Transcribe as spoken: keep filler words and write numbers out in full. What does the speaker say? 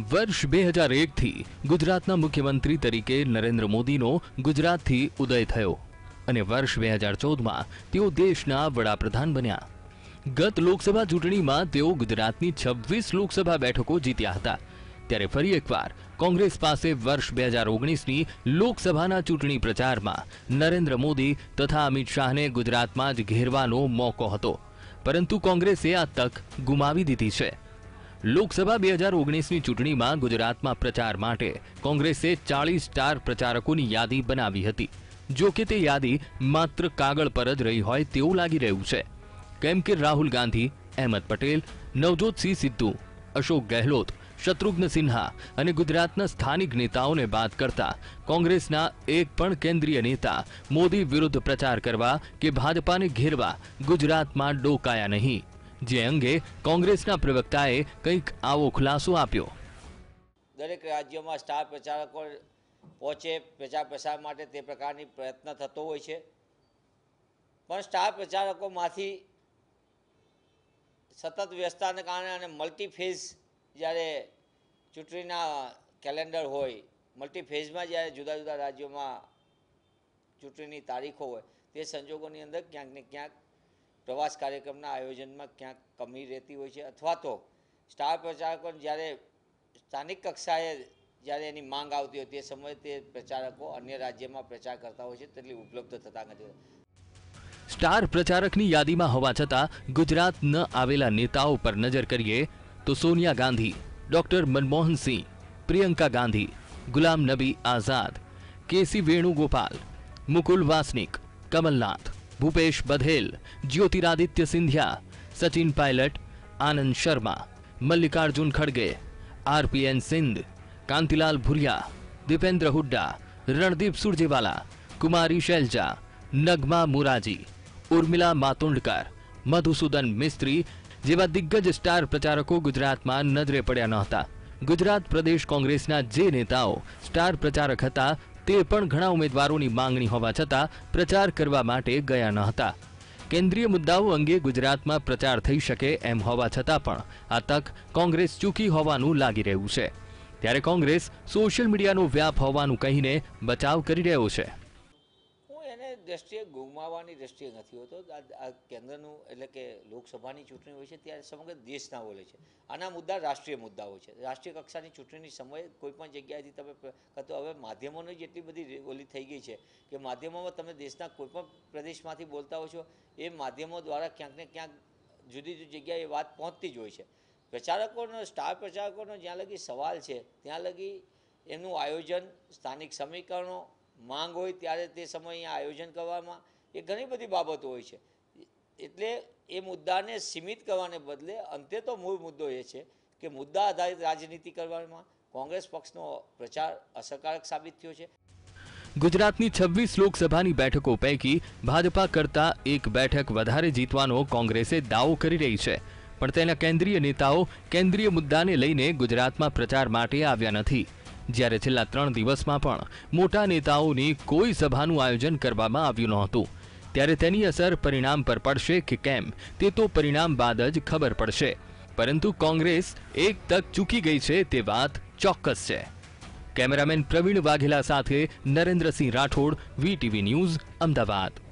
વર્ષ બે હજાર એક થી ગુજરાતના મુખ્યમંત્રી તરીકે નરેન્દ્ર મોદીનો ગુજરાતથી ઉદય થયો અને વર્ષ બે હજાર ચૌદમાં તેઓ દેશના વડાપ્રધાન બન્યા. ગત લોકસભા ચૂંટણીમાં તેઓ ગુજરાતની છવ્વીસ લોકસભા બેઠકો જીત્યા હતા. ત્યારે ફરી એકવાર કોંગ્રેસ પાસે વર્ષ બે હજાર ઓગણીસની લોકસભાના ચૂંટણી પ્રચારમાં નરેન્દ્ર મોદી તથા અમિત શાહને ગુજરાતમાં જ ઘેરવાનો મોકો હતો, પરંતુ કોંગ્રેસે આ તક ગુમાવી દીધી છે. લોકસભા બે હજાર ઓગણીસની ચૂંટણીમાં ગુજરાતમાં પ્રચાર માટે કોંગ્રેસે ચાલીસ સ્ટાર પ્રચારકોની યાદી બનાવી હતી. જો કે તે યાદી માત્ર કાગળ પર જ રહી હોય તેવું લાગી રહ્યું છે, કેમ કે રાહુલ ગાંધી, અહેમદ પટેલ, નવજોતસિંહ સિદ્ધુ, અશોક ગેહલોત, શત્રુઘ્ન સિન્હા અને ગુજરાતના સ્થાનિક નેતાઓને બાદ કરતા કોંગ્રેસના એક પણ કેન્દ્રીય નેતા મોદી વિરુદ્ધ પ્રચાર કરવા કે ભાજપાને ઘેરવા ગુજરાતમાં ડોકાયા નહીં, જે અંગે કોંગ્રેસના પ્રવક્તાએ કંઈક આવો ખુલાસો આપ્યો. દરેક રાજ્યોમાં સ્ટાર પ્રચારકો પહોંચે પ્રચાર પ્રસાર માટે તે પ્રકારની પ્રયત્ન થતો હોય છે, પણ સ્ટાર પ્રચારકોમાંથી સતત વ્યસ્તતાને કારણે અને મલ્ટીફેઝ જ્યારે ચૂંટણીના કેલેન્ડર હોય, મલ્ટીફેઝમાં જ્યારે જુદા જુદા રાજ્યોમાં ચૂંટણીની તારીખો હોય, તે સંજોગોની અંદર ક્યાંક ને ક્યાંક પ્રવાસ કાર્યક્રમના આયોજનમાં ક્યાંક કમી રહેતી હોય છે, અથવા તો સ્ટાર પ્રચારકો જ્યારે સ્થાનિક કક્ષાએ જ્યારે એની માંગ આવતી હોય તે સમયે તે પ્રચારકો અન્ય રાજ્યમાં પ્રચાર કરતા હોય છે, તેટલી ઉપલબ્ધ થતા નથી. સ્ટાર પ્રચારકની યાદીમાં હોવા છતાં ગુજરાત ન આવેલા નેતાઓ પર નજર કરીએ તો સોનિયા ગાંધી, ડોક્ટર મનમોહન સિંહ, પ્રિયંકા ગાંધી, ગુલામ નબી આઝાદ, કેસી વેણુગોપાલ, મુકુલ વાસનિક, કમલનાથ, ભૂપેશ બધેલ, જ્યોતિરાદિત્ય સિંધિયા, સચિન પાયલટ, આનંદ શર્મા, મલ્લિકાર્જુન ખડગે, આરપીએન સિંધ, કાંતિલાલ ભુરિયા, દીપેન્દ્ર હુડ્ડા, રણદીપ સુરજેવાલા, કુમારી શૈલજા, નગમા મુરાજી, ઉર્મિલા માતોંડકર, મધુસૂદન મિસ્ત્રી જેવા દિગ્ગજ સ્ટાર પ્રચારકો ગુજરાતમાં નજરે પડ્યા ન હતા. ગુજરાત પ્રદેશ કોંગ્રેસના જે નેતાઓ સ્ટાર પ્રચારક હતા તે પણ ઘણા ઉમેદવારોની માંગણી હોવા છતાં પ્રચાર કરવા માટે ગયા ન હતા. કેન્દ્રીય મુદ્દાઓ અંગે ગુજરાતમાં પ્રચાર થઈ શકે એમ હોવા છતાં પણ આ તક કોંગ્રેસ ચૂકી હોવાનું લાગી રહ્યું છે. ત્યારે કોંગ્રેસ સોશિયલ મીડિયાનો વ્યાપ હોવાનું કહીને બચાવ કરી રહ્યો છે. દ્રષ્ટિએ ગુમાવવાની દ્રષ્ટિએ નથી હોતો. આ કેન્દ્રનું એટલે કે લોકસભાની ચૂંટણી હોય છે ત્યારે સમગ્ર દેશના બોલે છે. આના મુદ્દા રાષ્ટ્રીય મુદ્દા હોય છે. રાષ્ટ્રીય કક્ષાની ચૂંટણીની સમયે કોઈ પણ જગ્યાએથી તમે તો હવે માધ્યમોની જેટલી બધી ઓલી થઈ ગઈ છે કે માધ્યમોમાં તમે દેશના કોઈ પણ પ્રદેશમાંથી બોલતા હો છો, એ માધ્યમો દ્વારા ક્યાંક ને ક્યાંક જુદી જુદી જગ્યાએ વાત પહોંચતી જ હોય છે. પ્રચારકોનો, સ્ટાર પ્રચારકોનો જ્યાં લગી સવાલ છે ત્યાં લગી એનું આયોજન, સ્થાનિક સમીકરણો, માંગ હોય ત્યારે તે સમયે આયોજન કરવામાં એ ઘણી બધી બાબતો હોય છે. એટલે એ મુદ્દાને સીમિત કરવાને બદલે અંતે તો મૂળ મુદ્દો એ છે કે મુદ્દા આધારિત રાજનીતિ કરવામાં કોંગ્રેસ પક્ષનો પ્રચાર અસરકારક સાબિત થયો છે. ગુજરાતની છવ્વીસ લોકસભાની બેઠકો પૈકી ભાજપા કરતા એક બેઠક વધારે જીતવાનો કોંગ્રેસે દાવો કરી રહી છે, પણ તેના કેન્દ્રીય નેતાઓ કેન્દ્રીય મુદ્દાને લઈને ગુજરાતમાં પ્રચાર માટે આવ્યા નથી. જ્યારે છેલ્લા ત્રણ દિવસમાં પણ મોટા નેતાઓની કોઈ સભાનું આયોજન કરવામાં આવ્યું નહોતું. ત્યારે તેની અસર પરિણામ પર પડશે કે કેમ તે તો પરિણામ બાદ જ ખબર પડશે, પરંતુ કોંગ્રેસ એક તક ચૂકી ગઈ છે તે વાત ચોક્કસ છે. કેમેરામેન પ્રવીણ વાઘેલા સાથે નરેન્દ્રસિંહ રાઠોડ, વીટીવી ન્યૂઝ, અમદાવાદ.